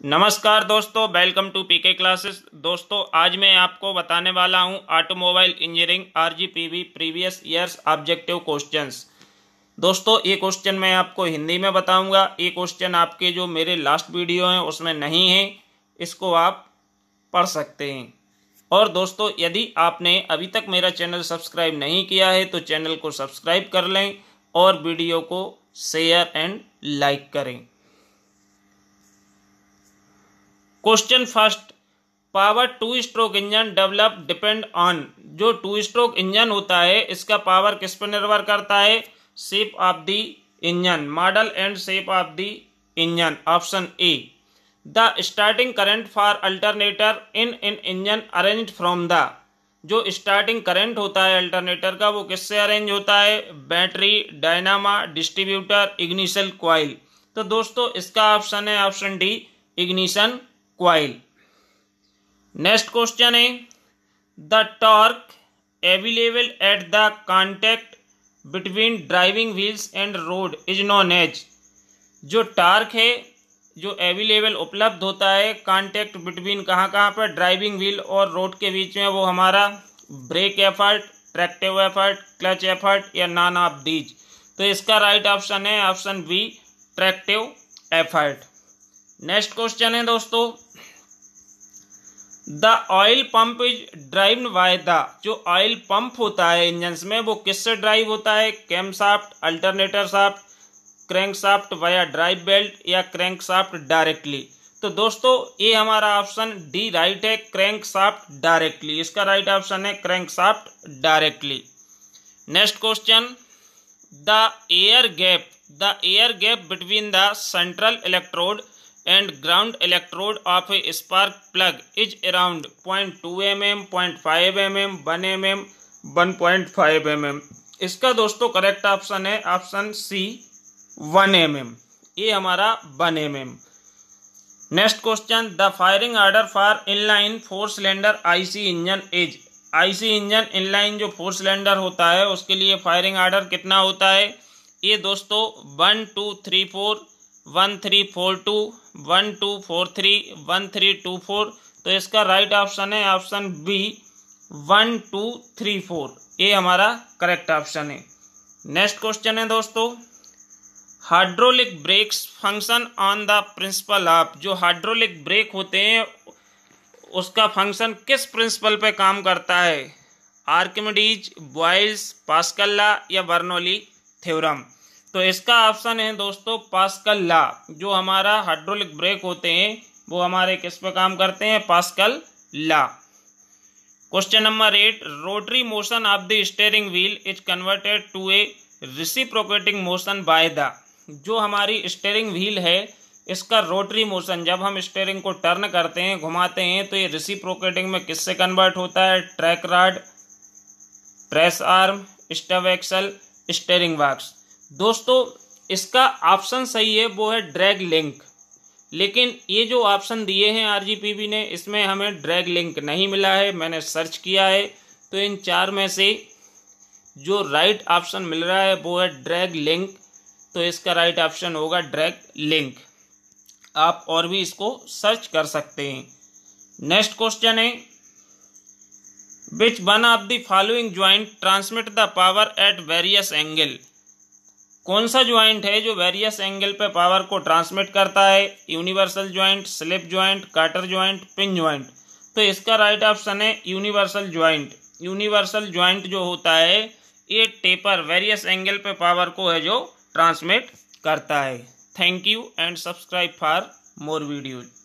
नमस्कार दोस्तों, welcome to PK classes. दोस्तों आज मैं आपको बताने वाला हूं automobile engineering RGPV previous years objective questions. दोस्तों ये क्वेश्चन मैं आपको हिंदी में बताऊंगा। ये क्वेश्चन आपके जो मेरे लास्ट वीडियो हैं उसमें नहीं है, इसको आप पढ़ सकते हैं। और दोस्तों यदि आपने अभी तक मेरा चैनल सब्सक्राइब नहीं किया है तो चैनल को सब्सक्राइब कर लें और वीडियो को शेयर एंड लाइक करें। Question first, power two stroke engine develop depend on. जो टू स्ट्रोक इंजन होता है इसका पावर किस पर निर्भर करता है? Shape of the engine, model and shape of the engine. Option A. The starting current for alternator in engine arrange from the. जो स्टार्टिंग करंट होता है अल्टरनेटर का वो किससे अरेंज होता है? Battery, dynamo, distributor, ignition coil. तो दोस्तों इसका ऑप्शन है option D, ignition coil. Next question है, the torque available at the contact between driving wheels and road is known as. जो टॉर्क है जो अवेलेबल उपलब्ध होता है कांटेक्ट बिटवीन कहाँ पर, ड्राइविंग व्हील और रोड के बीच में, वो हमारा brake effort, tractive effort, clutch effort या नॉन ऑफ दीज। तो इसका राइट ऑप्शन है option B, tractive effort. Next question है दोस्तों, the oil pump is driven by the. जो ऑयल पंप होता है इंजन में वो किससे ड्राइव होता है? Cam shaft, alternator shaft, crank shaft via drive belt या क्रैंक शाफ्ट डायरेक्टली। तो दोस्तों ये हमारा ऑप्शन डी राइट है, क्रैंक शाफ्ट डायरेक्टली। इसका राइट ऑप्शन है crank shaft directly. Next question, the air gap between the central electrode and ground electrode of a spark plug is around 0.2 mm, 0.5 mm, 1 mm, 1.5 mm। इसका दोस्तों correct option है option C, 1 mm। ये हमारा 1 mm। Next question, the firing order for inline four cylinder IC engine is. IC engine inline जो four cylinder होता है उसके लिए फायरिंग ऑर्डर कितना होता है? ये दोस्तों 1 2 3 4, 1 3 4 2, 1 2 4 3, 1 3 2 4। तो इसका राइट ऑप्शन है ऑप्शन बी, 1 2 3 4। ये हमारा करेक्ट ऑप्शन है। नेक्स्ट क्वेश्चन है दोस्तों, hydraulic brakes function on the principle of. जो हाइड्रोलिक ब्रेक होते हैं उसका फंक्शन किस प्रिंसिपल पे काम करता है? आर्किमिडीज, बॉयल्स, पास्कल लॉ या बर्नौली थ्योरम। तो इसका ऑप्शन है दोस्तों पास्कल लॉ। जो हमारा हाइड्रोलिक ब्रेक होते हैं वो हमारे किस पे काम करते हैं? Pascal law. Question number 8, rotary motion of the steering wheel is converted to a reciprocating motion by the. जो हमारी स्टीयरिंग व्हील है इसका रोटरी मोशन, जब हम स्टीयरिंग को टर्न करते हैं, घुमाते हैं, तो ये रेसिप्रोकेटिंग में किससे कन्वर्ट होता है? Track rod, press arm, stub axle, steering box. दोस्तों इसका ऑप्शन सही है, वो है ड्रैग लिंक। लेकिन ये जो ऑप्शन दिए हैं आरजीपीवी ने इसमें हमें ड्रैग लिंक नहीं मिला है। मैंने सर्च किया है तो इन चार में से जो राइट ऑप्शन मिल रहा है वो है ड्रैग लिंक। तो इसका राइट ऑप्शन होगा ड्रैग लिंक। आप और भी इसको सर्च कर सकते हैं। नेक्स्ट क्वेश्चन है, which one of the following joint transmit the power at various angle. कौन सा ज्वाइंट है जो वेरियस एंगल पे पावर को ट्रांसमिट करता है? Universal joint, slip joint, carter joint, pin joint. तो इसका राइट ऑप्शन है यूनिवर्सल ज्वाइंट। यूनिवर्सल ज्वाइंट जो होता है ये टेपर वेरियस एंगल पे पावर को है जो ट्रांसमिट करता है। Thank you and subscribe for more videos.